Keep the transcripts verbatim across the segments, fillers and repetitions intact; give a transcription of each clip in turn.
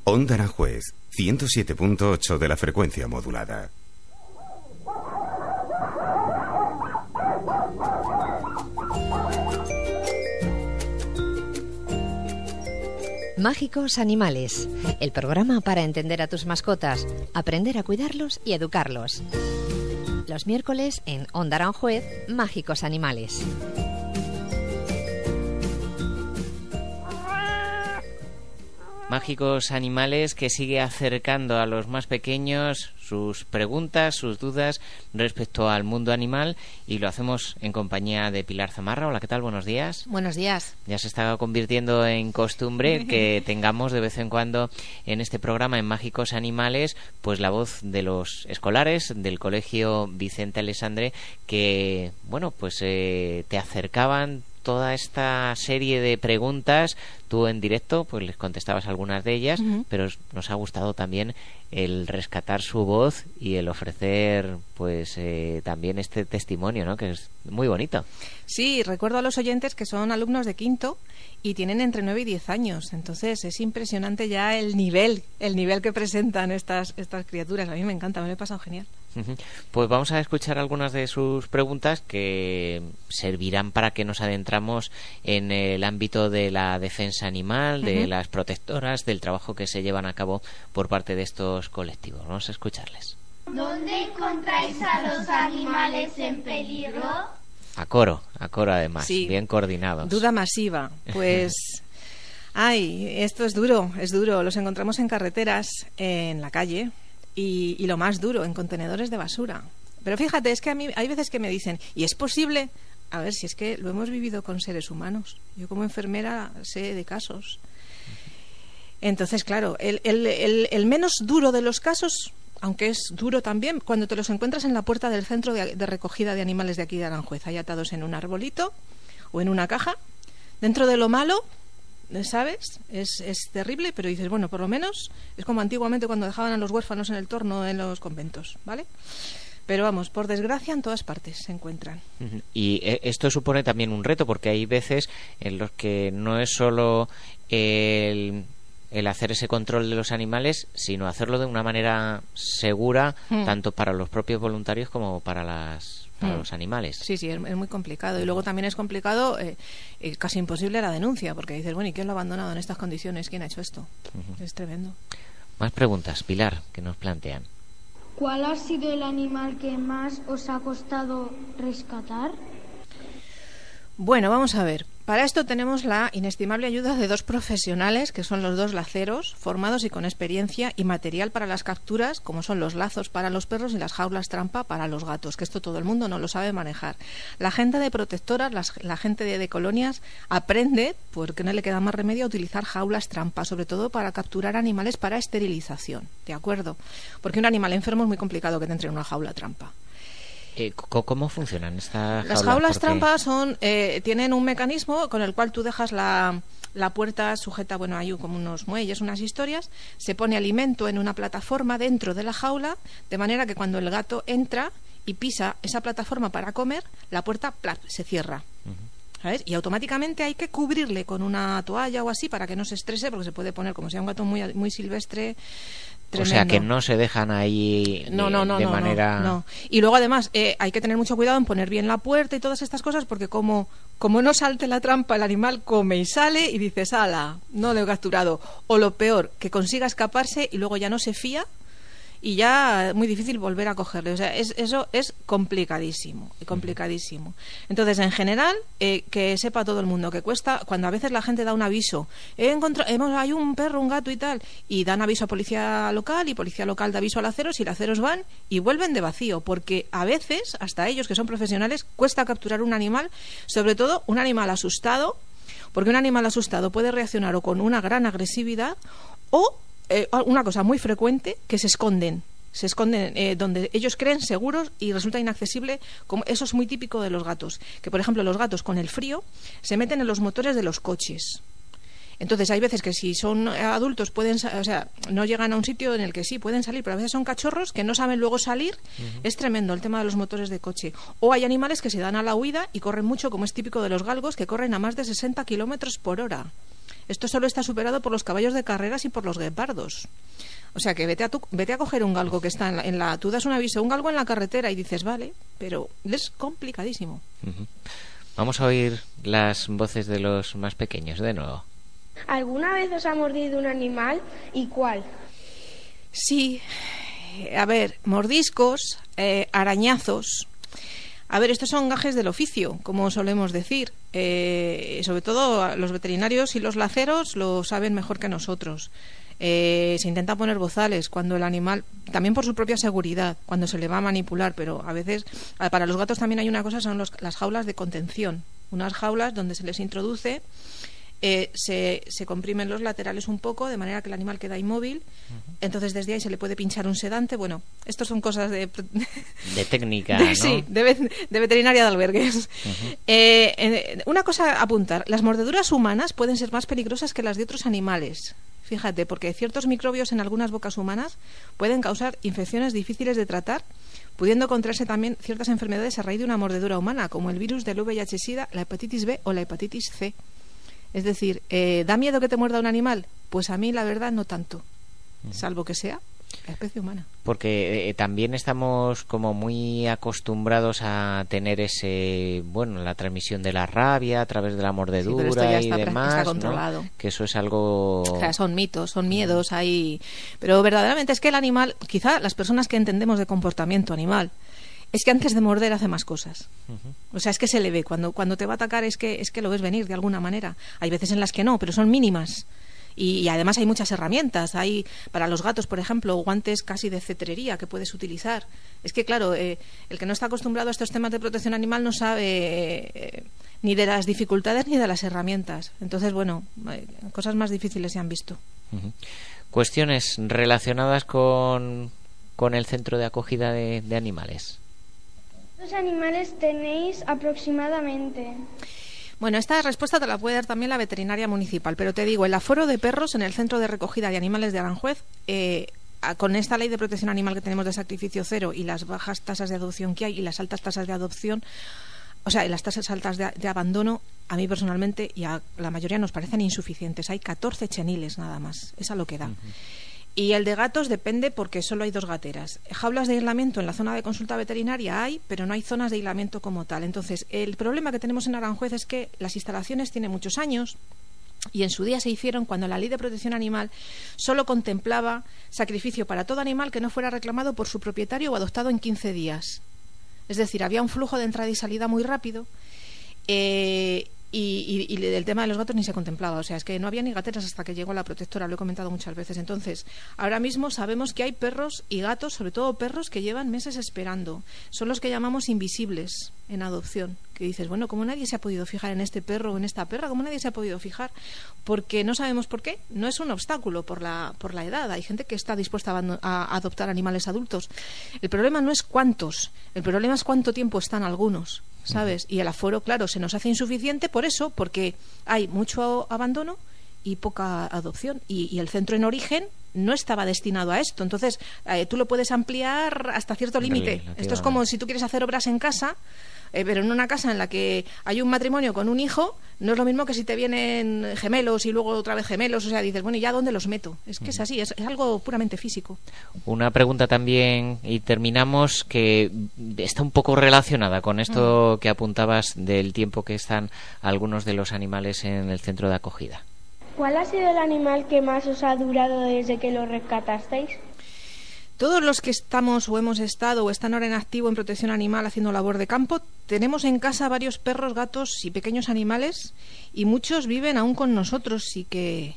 Onda Aranjuez, ciento siete punto ocho de la frecuencia modulada. Mágicos Animales, el programa para entender a tus mascotas, aprender a cuidarlos y educarlos. Los miércoles en Onda Aranjuez, Mágicos Animales. Mágicos Animales que sigue acercando a los más pequeños sus preguntas, sus dudas respecto al mundo animal, y lo hacemos en compañía de Pilar Zamarra. Hola, ¿qué tal? Buenos días. Buenos días. Ya se está convirtiendo en costumbre que tengamos de vez en cuando en este programa, en Mágicos Animales, pues la voz de los escolares del Colegio Vicente Alessandre, que, bueno, pues eh, te acercaban toda esta serie de preguntas. Tú en directo pues les contestabas algunas de ellas, uh-huh. pero nos ha gustado también el rescatar su voz y el ofrecer pues eh, también este testimonio, ¿no? Que es muy bonito. Sí, recuerdo a los oyentes que son alumnos de quinto y tienen entre nueve y diez años, entonces es impresionante ya el nivel, el nivel que presentan estas, estas criaturas. A mí me encanta, me lo he pasado genial. Pues vamos a escuchar algunas de sus preguntas que servirán para que nos adentramos en el ámbito de la defensa animal, de uh-huh. las protectoras, del trabajo que se llevan a cabo por parte de estos colectivos. Vamos a escucharles. ¿Dónde encontráis a los animales en peligro? A coro, a coro además, sí. Bien coordinados. Duda masiva, pues... Ay, esto es duro, es duro. Los encontramos en carreteras, en la calle... Y, y lo más duro, en contenedores de basura. Pero fíjate, es que a mí hay veces que me dicen, ¿y es posible? A ver, si es que lo hemos vivido con seres humanos. Yo como enfermera sé de casos. Entonces, claro, el, el, el, el menos duro de los casos, aunque es duro también, cuando te los encuentras en la puerta del centro de, de recogida de animales de aquí de Aranjuez, ahí atados en un arbolito o en una caja. Dentro de lo malo, ¿sabes? Es, es terrible, pero dices, bueno, por lo menos es como antiguamente cuando dejaban a los huérfanos en el torno en los conventos, ¿vale? Pero vamos, por desgracia en todas partes se encuentran. Y esto supone también un reto, porque hay veces en los que no es solo el, el hacer ese control de los animales, sino hacerlo de una manera segura, mm. tanto para los propios voluntarios como para las... para mm. los animales. Sí, sí, es, es muy complicado. Y luego también es complicado, eh, eh, casi imposible la denuncia, porque dices, bueno, ¿y quién lo ha abandonado en estas condiciones? ¿Quién ha hecho esto? Uh-huh. Es tremendo. Más preguntas, Pilar, que nos plantean. ¿Cuál ha sido el animal que más os ha costado rescatar? Bueno, vamos a ver. Para esto tenemos la inestimable ayuda de dos profesionales, que son los dos laceros, formados y con experiencia y material para las capturas, como son los lazos para los perros y las jaulas trampa para los gatos, que esto todo el mundo no lo sabe manejar. La gente de protectoras, las, la gente de, de colonias, aprende, porque no le queda más remedio, a utilizar jaulas trampa, sobre todo para capturar animales para esterilización, ¿de acuerdo? Porque un animal enfermo es muy complicado que te entre en una jaula trampa. Eh, ¿Cómo funcionan estas jaulas? Las jaulas Porque... trampas son, eh, tienen un mecanismo con el cual tú dejas la, la puerta sujeta, bueno, hay como unos muelles, unas historias, se pone alimento en una plataforma dentro de la jaula, de manera que cuando el gato entra y pisa esa plataforma para comer, la puerta ¡plap!, se cierra. Uh-huh. ¿Sabes? Y automáticamente hay que cubrirle con una toalla o así para que no se estrese, porque se puede poner, como sea un gato muy, muy silvestre... Tremendo. O sea, que no se dejan ahí no, no, no, de no, manera... No, no. Y luego, además, eh, hay que tener mucho cuidado en poner bien la puerta y todas estas cosas, porque como, como no salte la trampa, el animal come y sale y dices, ala, no lo he capturado. O lo peor, que consiga escaparse y luego ya no se fía y ya es muy difícil volver a cogerle. O sea, es, eso es complicadísimo, complicadísimo. Entonces, en general, eh, que sepa todo el mundo que cuesta, cuando a veces la gente da un aviso, he encontrado, hemos, hay un perro, un gato y tal, y dan aviso a policía local, y policía local da aviso a laceros, y laceros van y vuelven de vacío, porque a veces, hasta ellos que son profesionales, cuesta capturar un animal, sobre todo un animal asustado, porque un animal asustado puede reaccionar o con una gran agresividad o Eh, una cosa muy frecuente, que se esconden se esconden eh, donde ellos creen seguros y resulta inaccesible. Como eso es muy típico de los gatos, que por ejemplo los gatos con el frío se meten en los motores de los coches. Entonces hay veces que si son adultos pueden, o sea, no llegan a un sitio en el que sí pueden salir, pero a veces son cachorros que no saben luego salir. Uh-huh. Es tremendo el tema de los motores de coche. O hay animales que se dan a la huida y corren mucho, como es típico de los galgos, que corren a más de sesenta kilómetros por hora. Esto solo está superado por los caballos de carreras y por los guepardos. O sea que vete a, tu, vete a coger un galgo que está en la, en la... Tú das un aviso, un galgo en la carretera y dices, vale, pero es complicadísimo. Uh-huh. Vamos a oír las voces de los más pequeños de nuevo. ¿Alguna vez os ha mordido un animal y cuál? Sí, a ver, mordiscos, eh, arañazos. A ver, estos son gajes del oficio, como solemos decir. Eh, sobre todo los veterinarios y los laceros lo saben mejor que nosotros. Eh, se intenta poner bozales cuando el animal, también por su propia seguridad, cuando se le va a manipular, pero a veces, para los gatos también hay una cosa, son los, las jaulas de contención. Unas jaulas donde se les introduce, eh, se, se comprimen los laterales un poco, de manera que el animal queda inmóvil. Uh-huh. Entonces desde ahí se le puede pinchar un sedante. Bueno, estos son cosas de... de técnica, de, ¿no? Sí, de, de veterinaria de albergues. Uh-huh. eh, eh, una cosa a apuntar, las mordeduras humanas pueden ser más peligrosas que las de otros animales. Fíjate, porque ciertos microbios en algunas bocas humanas pueden causar infecciones difíciles de tratar, pudiendo contraerse también ciertas enfermedades a raíz de una mordedura humana, como el virus del V I H SIDA, la hepatitis B o la hepatitis C. Es decir, eh, ¿da miedo que te muerda un animal? Pues a mí, la verdad, no tanto, salvo que sea la especie humana. Porque eh, también estamos como muy acostumbrados a tener ese, bueno, la transmisión de la rabia a través de la mordedura, sí, pero esto ya está, y demás, está controlado, ¿no? Que eso es algo... O sea, son mitos, son miedos ahí, pero verdaderamente es que el animal, quizá las personas que entendemos de comportamiento animal, es que antes de morder hace más cosas. Uh-huh. O sea, es que se le ve cuando cuando te va a atacar, es que es que lo ves venir de alguna manera. Hay veces en las que no, pero son mínimas. Y, y además hay muchas herramientas. Hay para los gatos, por ejemplo, guantes casi de cetrería que puedes utilizar. Es que, claro, eh, el que no está acostumbrado a estos temas de protección animal no sabe eh, ni de las dificultades ni de las herramientas. Entonces, bueno, eh, cosas más difíciles se han visto. Uh-huh. Cuestiones relacionadas con, con el centro de acogida de, de animales. ¿Cuántos animales tenéis aproximadamente? Bueno, esta respuesta te la puede dar también la veterinaria municipal, pero te digo, el aforo de perros en el centro de recogida de animales de Aranjuez, eh, con esta ley de protección animal que tenemos de sacrificio cero y las bajas tasas de adopción que hay y las altas tasas de adopción, o sea, y las tasas altas de, de abandono, a mí personalmente y a la mayoría nos parecen insuficientes. Hay catorce cheniles nada más, es a lo que da. Uh-huh. Y el de gatos depende porque solo hay dos gateras. Jaulas de aislamiento en la zona de consulta veterinaria hay, pero no hay zonas de aislamiento como tal. Entonces, el problema que tenemos en Aranjuez es que las instalaciones tienen muchos años y en su día se hicieron cuando la ley de protección animal solo contemplaba sacrificio para todo animal que no fuera reclamado por su propietario o adoptado en quince días. Es decir, había un flujo de entrada y salida muy rápido. Eh, Y, y, y del tema de los gatos ni se contemplaba, o sea, es que no había ni gateras hasta que llegó la protectora, lo he comentado muchas veces. Entonces, ahora mismo sabemos que hay perros y gatos, sobre todo perros, que llevan meses esperando. Son los que llamamos invisibles en adopción, que dices, bueno, ¿cómo nadie se ha podido fijar en este perro o en esta perra? ¿Cómo nadie se ha podido fijar? Porque no sabemos por qué, no es un obstáculo por la, por la edad. Hay gente que está dispuesta a, a adoptar animales adultos. El problema no es cuántos, el problema es cuánto tiempo están algunos, ¿sabes? Y el aforo, claro, se nos hace insuficiente por eso, porque hay mucho abandono y poca adopción. Y, y el centro en origen no estaba destinado a esto. Entonces, eh, tú lo puedes ampliar hasta cierto límite. Esto es como si tú quieres hacer obras en casa, eh, pero en una casa en la que hay un matrimonio con un hijo, no es lo mismo que si te vienen gemelos y luego otra vez gemelos. O sea, dices, bueno, ¿y ya dónde los meto? Es que es así, es, es algo puramente físico. Una pregunta también, y terminamos, que está un poco relacionada con esto mm. que apuntabas del tiempo que están algunos de los animales en el centro de acogida. ¿Cuál ha sido el animal que más os ha durado desde que lo rescatasteis? Todos los que estamos o hemos estado o están ahora en activo en protección animal haciendo labor de campo, tenemos en casa varios perros, gatos y pequeños animales, y muchos viven aún con nosotros y que,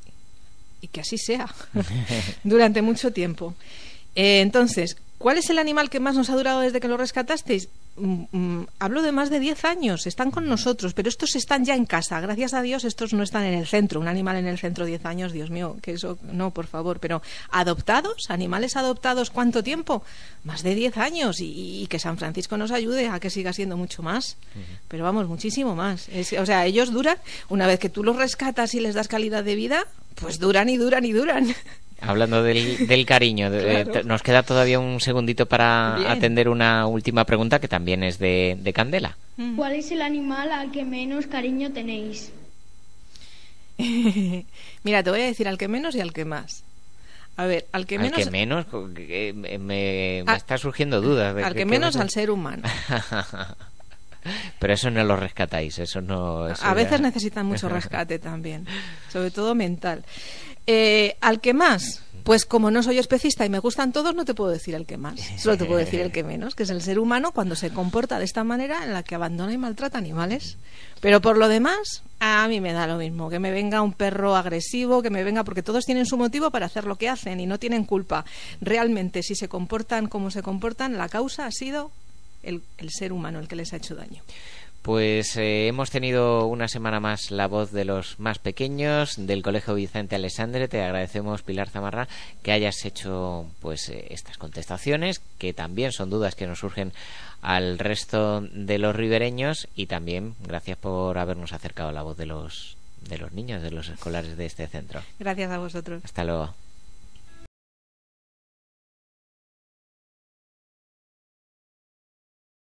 y que así sea durante mucho tiempo. Eh, entonces, ¿cuál es el animal que más nos ha durado desde que lo rescatasteis? Mm, mm, hablo de más de diez años, están con nosotros, pero estos están ya en casa, gracias a Dios. Estos no están en el centro, un animal en el centro diez años, Dios mío, que eso, no, por favor. Pero adoptados, animales adoptados, ¿cuánto tiempo? Más de diez años, y, y que San Francisco nos ayude a que siga siendo mucho más, uh-huh. pero vamos, muchísimo más. Es, o sea, ellos duran, una vez que tú los rescatas y les das calidad de vida, pues duran y duran y duran. Hablando del, del cariño, claro. eh, nos queda todavía un segundito para Bien. atender una última pregunta que también es de, de Candela. ¿Cuál es el animal al que menos cariño tenéis? Mira, te voy a decir al que menos y al que más. A ver, al que al menos... que menos eh, me, me Ah, está surgiendo dudas. De Al que qué menos vas a- al ser humano. Pero eso no lo rescatáis, eso no... eso A ya- veces necesitan mucho rescate también, sobre todo mental. Eh, al que más, pues como no soy especista y me gustan todos, no te puedo decir el que más, solo te puedo decir el que menos, que es el ser humano cuando se comporta de esta manera en la que abandona y maltrata animales. Pero por lo demás, a mí me da lo mismo, que me venga un perro agresivo, que me venga, porque todos tienen su motivo para hacer lo que hacen y no tienen culpa. Realmente, si se comportan como se comportan, la causa ha sido el, el ser humano el que les ha hecho daño. Pues eh, hemos tenido una semana más la voz de los más pequeños del Colegio Vicente Alessandre. Te agradecemos, Pilar Zamarra, que hayas hecho pues eh, estas contestaciones, que también son dudas que nos surgen al resto de los ribereños, y también gracias por habernos acercado a la voz de los de los niños, de los escolares de este centro. Gracias a vosotros. Hasta luego.